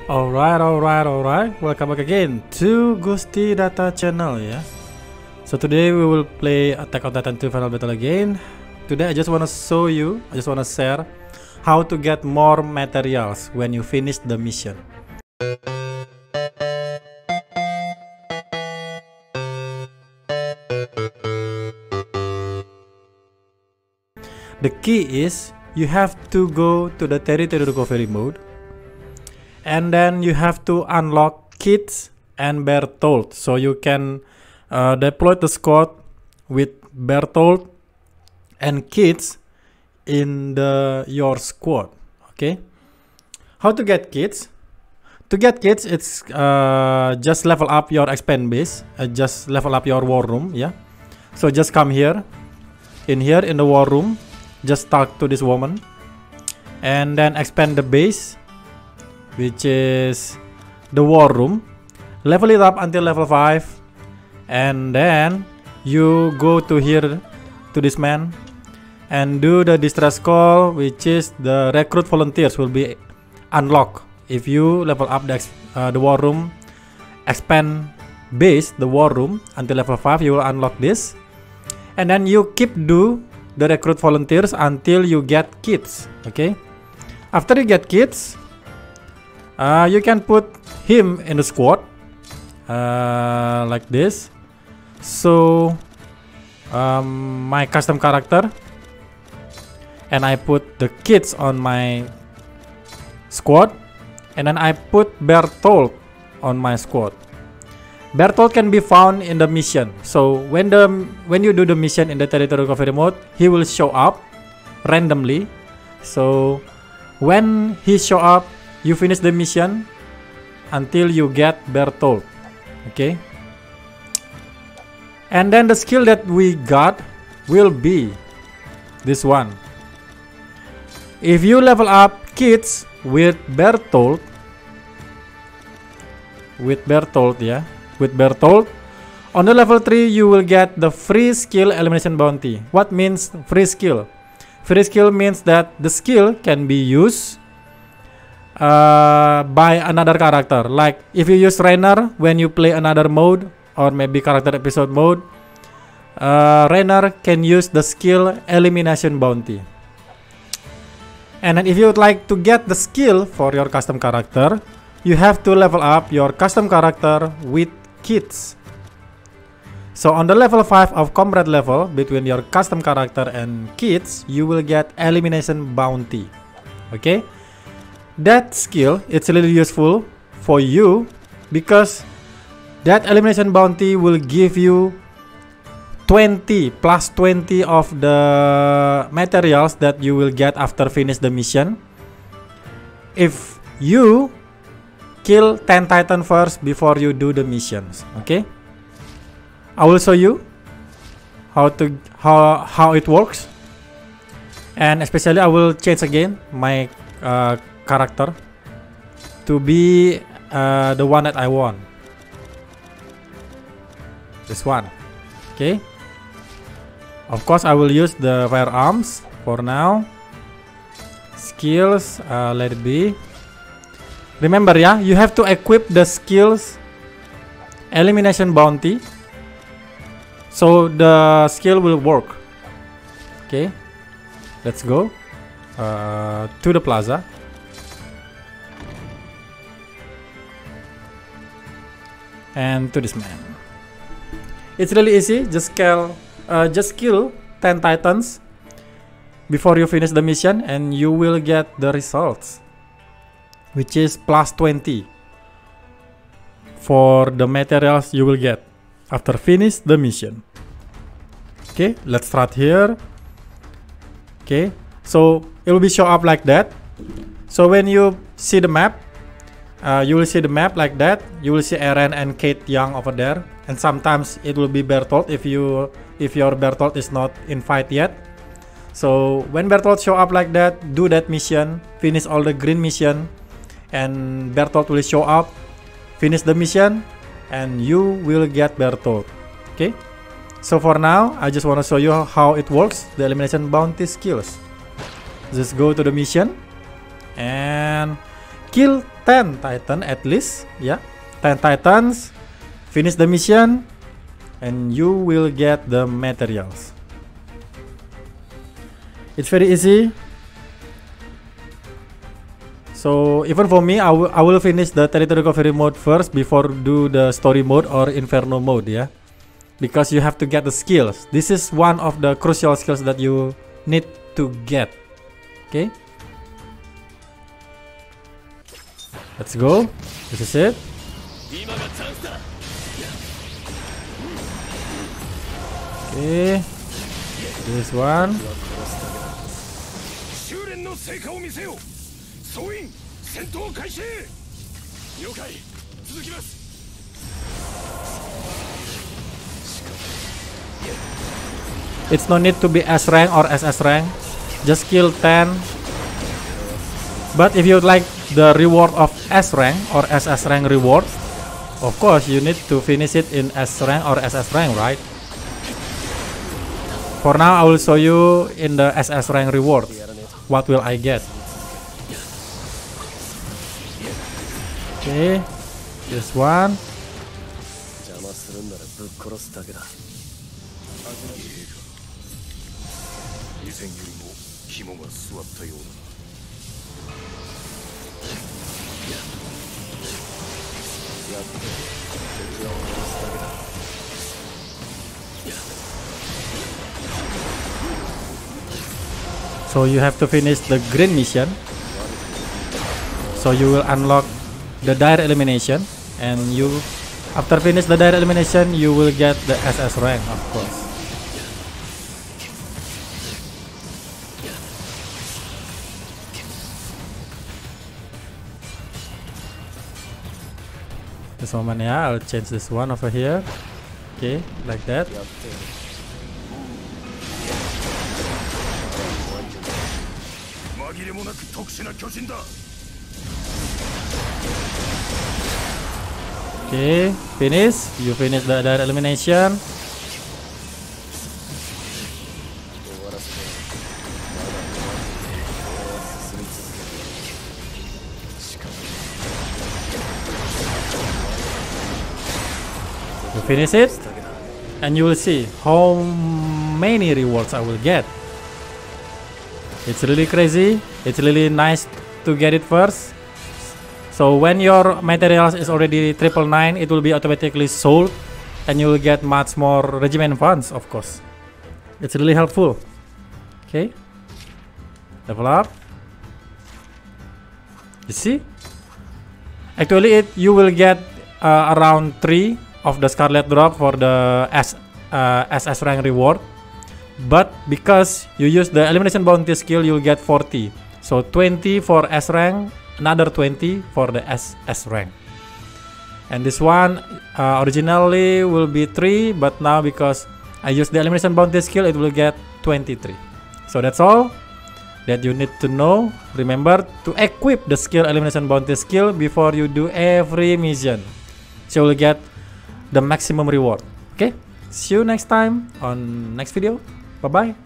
Alright. Welcome back again to Gusti Data channel ya. So today we will play Attack on Titan 2 Final Battle again. Today I just wanna share how to get more materials when you finish the mission. The key is you have to go to the territory recovery mode, and then you have to unlock Kits and Bertolt, so you can deploy the squad with Bertolt and Kits in your squad. Okay, how to get Kits? To get Kits, it's just level up your expand base, just level up your war room. Yeah, so just come here in the war room. Just talk to this woman and then expand the base, which is the war room. Level it up until level 5, and then you go to here to this man and do the distress call, which is the recruit volunteers will be unlocked if you level up the war room, expand base, the war room until level 5. You will unlock this, and then you keep do the recruit volunteers until you get Kits. Okay, after you get Kits, you can put him in the squad like this. So my custom character, and I put the Kits on my squad, and then I put Bertolt on my squad. Bertolt can be found in the mission. So when you do the mission in the territory recovery mode, he will show up randomly. So when he show up, you finish the mission until you get Bertolt. Okay, and then the skill that we got will be this one. If you level up Kits with Bertolt, on the level 3 you will get the free skill elimination bounty. What means free skill? Free skill means that the skill can be used by another character. Like if you use Rainer when you play another mode, or maybe character episode mode, Rainer can use the skill elimination bounty. And then if you would like to get the skill for your custom character, you have to level up your custom character with Kits. So on the level 5 of combat level between your custom character and Kits, you will get elimination bounty. Okay, that skill, it's really useful for you because that elimination bounty will give you 20 plus 20 of the materials that you will get after finish the mission if you kill 10 Titan first before you do the missions. Okay, I will show you how it works, and especially I will change again my character to be the one that I want, this one. Okay, of course I will use the firearms for now. Skills, let it be. Remember, yeah, you have to equip the skills elimination bounty so the skill will work. Okay, let's go to the plaza. And to this man. It's really easy. Just kill 10 Titans before you finish the mission, and you will get the results, which is plus 20 for the materials you will get after finish the mission. Okay, let's start here. Okay, so it will be show up like that. So when you see the map, you will see the map like that. You will see Eren and Kate Young over there, and sometimes it will be Bertolt if your Bertolt is not in fight yet. So when Bertolt show up like that, do that mission, finish all the green mission, and Bertolt will show up, finish the mission, and you will get Bertolt. Okay, so for now I just want to show you how it works, the elimination bounty skills. Just go to the mission, and kill 10 Titan at least, yeah, 10 Titans, finish the mission, and you will get the materials. It's very easy. So even for me, I will finish the territory recovery mode first before do the story mode or inferno mode, yeah, because you have to get the skills. This is one of the crucial skills that you need to get. Okay, let's go. This is it. Okay, this one. It's no need to be S rank or SS rank. Just kill 10. But if you would like the reward of S rank or SS rank reward, of course you need to finish it in S rank or SS rank, right? For now, I will show you in the SS rank reward. What will I get? Okay, this one. So you have to finish the green mission. So you will unlock the dire elimination, and you, after finish the dire elimination, you will get the SS rank, of course. This moment, yeah, I'll change this one over here. Okay, like that. Okay, finish. You finish the dire elimination. You finish it, and you will see how many rewards I will get. It's really crazy. It's really nice to get it first. So when your materials is already 999, it will be automatically sold, and you will get much more regiment funds, of course. It's really helpful. Okay, level up. You see, actually you will get around 3 of the Scarlet Drop for the SS rank reward, but because you use the elimination bounty skill, you'll get 40. So 20 for S rank, another 20 for the SS rank. And this one originally will be 3, but now because I use the elimination bounty skill, it will get 23. So that's all that you need to know. Remember to equip the skill elimination bounty skill before you do every mission, so you'll get the maximum reward. Okay, see you next time on next video. Bye bye.